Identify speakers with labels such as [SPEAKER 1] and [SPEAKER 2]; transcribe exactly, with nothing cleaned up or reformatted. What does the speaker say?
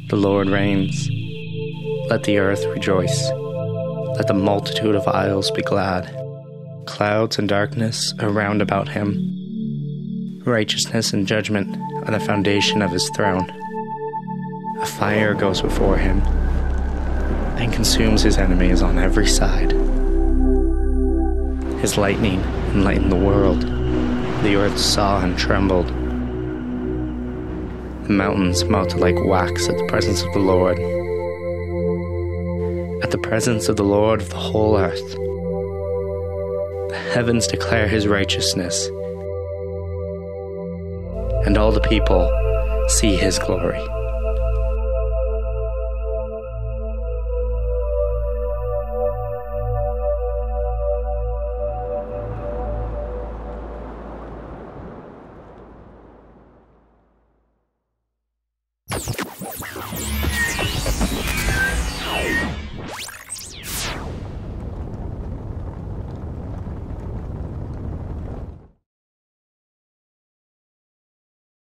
[SPEAKER 1] The Lord reigns. Let the earth rejoice. Let the multitude of isles be glad. Clouds and darkness are round about him. Righteousness and judgment are the foundation of his throne. A fire goes before him and consumes his enemies on every side. His lightning enlightened the world. The earth saw and trembled. The mountains melted like wax at the presence of the Lord. At the presence of the Lord of the whole earth. The heavens declare his righteousness, and all the people see his glory.